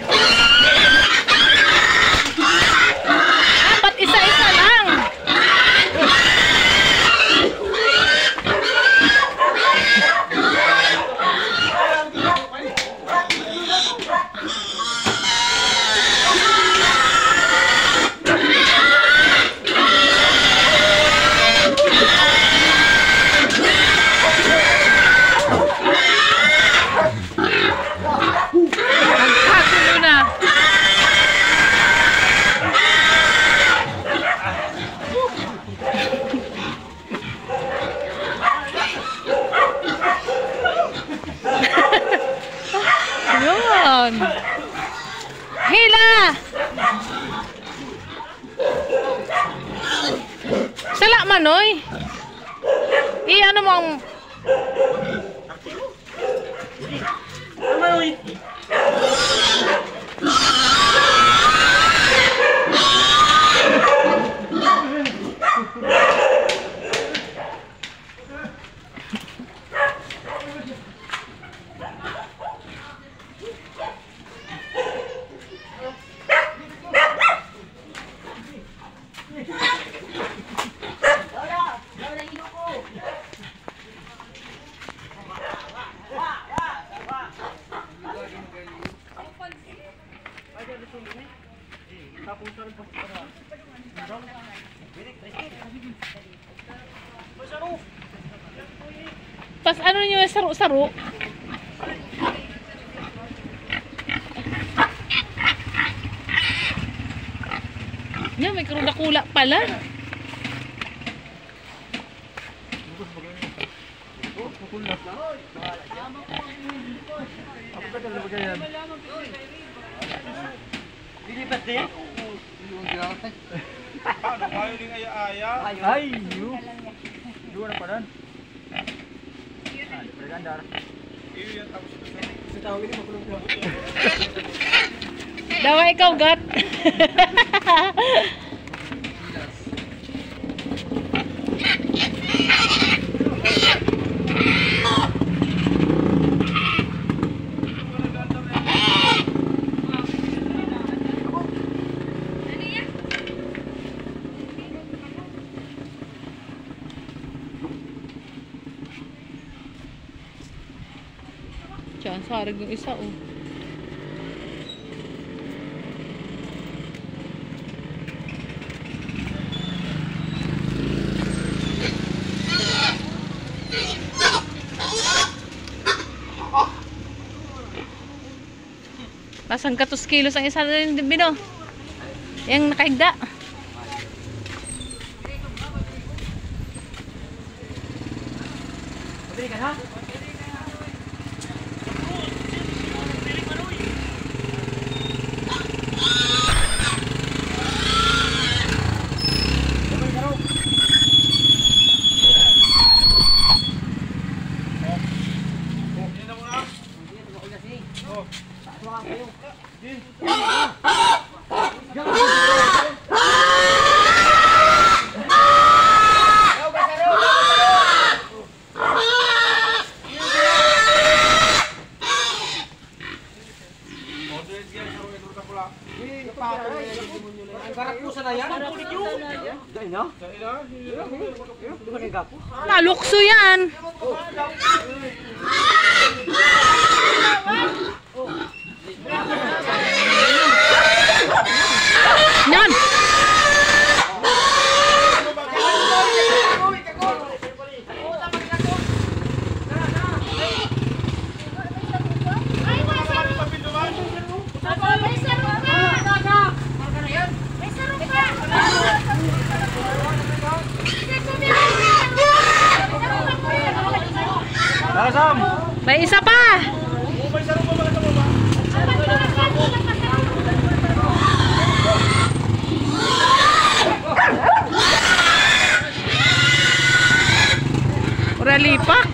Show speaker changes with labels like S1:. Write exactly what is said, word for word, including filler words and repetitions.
S1: Dapat isa-isa lang. Yun. Hila! Sala manoy. I-ano mo ang...
S2: Manoy!
S1: Pas ano nyo yung saro-saro? Yan, may karula-kula pala.
S2: Dilipat din?
S3: Paano kayo ning aya-aya?
S2: Ay, yun. Dua na pa rin. Pergandar.
S3: Iyo yan tapos
S2: Sa tao ini makulong ko.
S1: Dawa ikaw, Gat. Diyan, sarag yung isa, oh. Pasang katos kilos ang isa rin din, Bino. Yung nakaigda.
S2: Pabili ka ha?
S1: Malukso yan. Yan.
S2: Sam.
S1: May isa pa. Ura lipak.